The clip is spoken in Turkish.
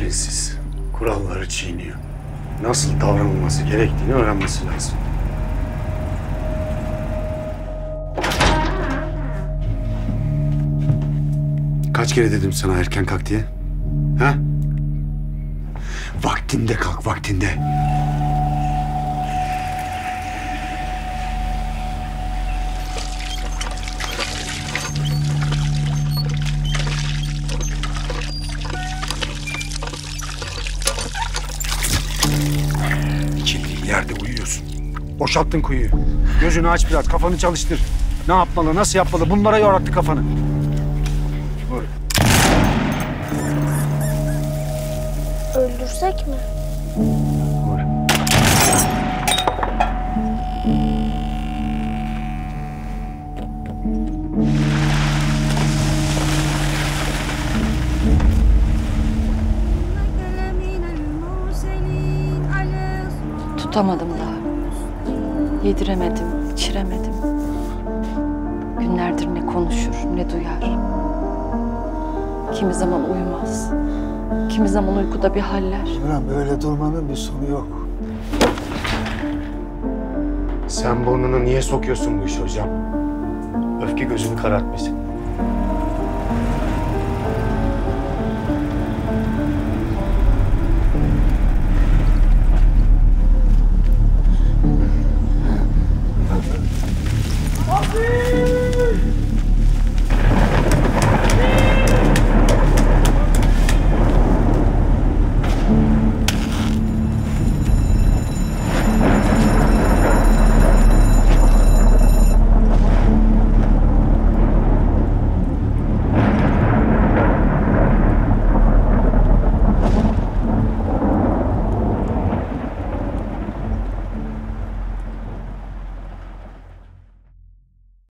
Disiplinsiz, kuralları çiğniyor. Nasıl davranılması gerektiğini öğrenmesi lazım. Kaç kere dedim sana erken kalk diye? Ha? Vaktinde kalk, vaktinde. Dikildiğin yerde uyuyorsun. Boşalttın kuyuyu. Gözünü aç biraz, kafanı çalıştır. Ne yapmalı, nasıl yapmalı bunlara yoraktı kafanı. Vur. Öldürsek mi? Vur. Tutamadım daha. Yediremedim, içiremedim. Günlerdir ne konuşur, ne duyar. Kimi zaman uyumaz, kimi zaman uykuda bir haller. Ulan böyle durmanın bir sonu yok. Sen burnunu niye sokuyorsun bu işe hocam? Öfke gözünü karartmasın.